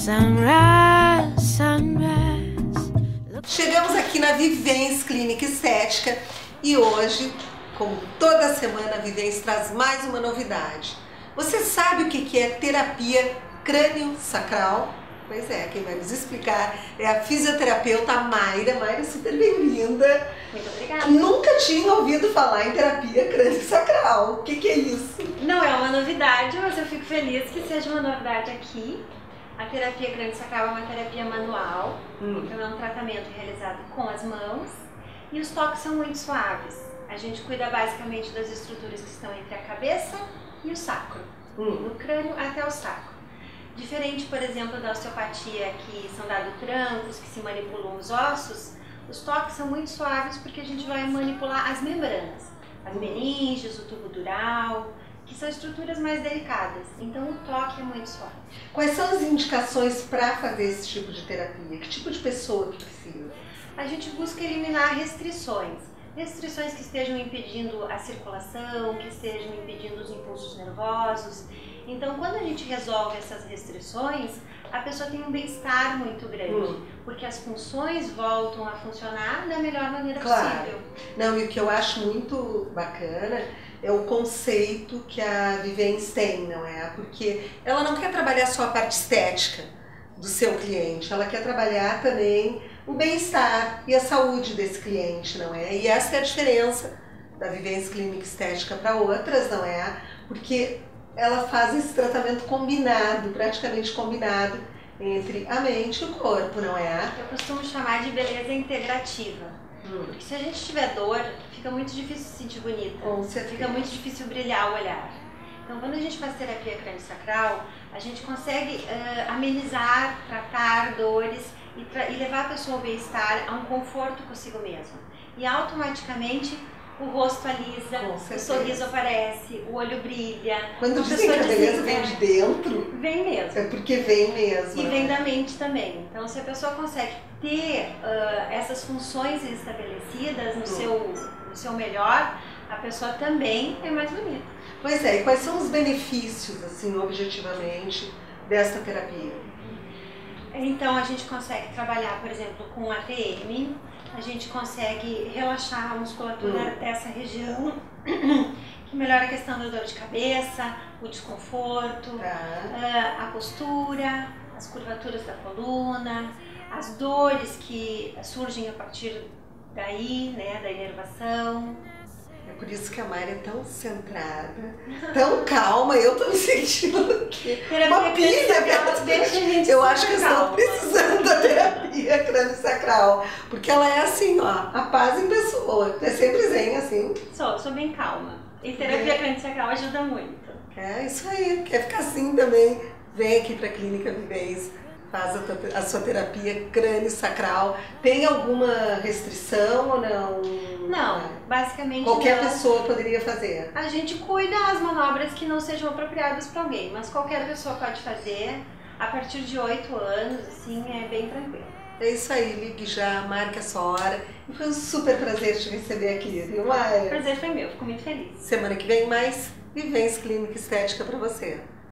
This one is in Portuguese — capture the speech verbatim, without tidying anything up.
Sunrise, sunrise. Chegamos aqui na Vivens Clínica Estética e hoje, como toda semana, a Vivens traz mais uma novidade. Você sabe o que é terapia crânio-sacral? Pois é, quem vai nos explicar é a fisioterapeuta Mayra. Mayra, super bem-vinda. Muito obrigada. Nunca tinha ouvido falar em terapia crânio-sacral. O que, que é isso? Não é uma novidade, mas eu fico feliz que seja uma novidade aqui. A terapia crânio-sacral é uma terapia manual, hum. então é um tratamento realizado com as mãos e os toques são muito suaves. A gente cuida basicamente das estruturas que estão entre a cabeça e o sacro, hum. do crânio até o sacro. Diferente, por exemplo, da osteopatia, que são dados trancos, que se manipulam os ossos, os toques são muito suaves porque a gente vai manipular as membranas, as meninges, o tubo dural, que são estruturas mais delicadas. Então o toque é muito suave. Quais são as indicações para fazer esse tipo de terapia? Que tipo de pessoa que precisa? A gente busca eliminar restrições. Restrições que estejam impedindo a circulação, que estejam impedindo os impulsos nervosos. Então, quando a gente resolve essas restrições, a pessoa tem um bem-estar muito grande, hum. porque as funções voltam a funcionar da melhor maneira claro. possível. Não, e o que eu acho muito bacana é o conceito que a Vivens tem, não é? Porque ela não quer trabalhar só a parte estética do seu cliente, ela quer trabalhar também o bem-estar e a saúde desse cliente, não é? E essa é a diferença da Vivens Clínica Estética para outras, não é? Porque ela faz esse tratamento combinado, praticamente combinado, entre a mente e o corpo, não é? Eu costumo chamar de beleza integrativa. Hum. Porque se a gente tiver dor, fica muito difícil se sentir bonita. Com certeza. Fica muito difícil brilhar o olhar. Então, quando a gente faz terapia crânio-sacral, a gente consegue uh, amenizar, tratar dores e, tra e levar a pessoa ao bem-estar, a um conforto consigo mesma. E automaticamente o rosto alisa, o sorriso aparece, o olho brilha. Quando dizem que a beleza vem de dentro, vem mesmo. É porque vem mesmo. E vem da mente também. Então, se a pessoa consegue ter uh, essas funções estabelecidas no, seu, no seu melhor, a pessoa também é mais bonita. Pois é, e quais são os benefícios, assim, objetivamente, desta terapia? Então, a gente consegue trabalhar, por exemplo, com A T M, a gente consegue relaxar a musculatura hum. dessa região, que melhora a questão da dor de cabeça, o desconforto, tá. a postura, as curvaturas da coluna, as dores que surgem a partir daí, né, da inervação. É por isso que a Mayra é tão centrada, tão calma, eu tô me sentindo aqui uma pilha. Eu acho que eu estou precisando da terapia crânio-sacral, porque ela é assim, ó, a paz em pessoa, é sempre zen, assim. Sou, sou bem calma, e terapia é. crânio-sacral ajuda muito. É isso aí, quer ficar assim também, vem aqui pra Clínica Vivens. Faz a, a sua terapia crânio-sacral. Tem alguma restrição ou não? Não, basicamente qualquer não. pessoa poderia fazer? A gente cuida as manobras que não sejam apropriadas para alguém, mas qualquer pessoa pode fazer. A partir de oito anos, assim, é bem tranquilo. É isso aí, ligue já, marque a sua hora. E foi um super prazer te receber aqui, viu, Mayra? O prazer foi meu, fico muito feliz. Semana que vem mais Vivens Clínica Estética para você.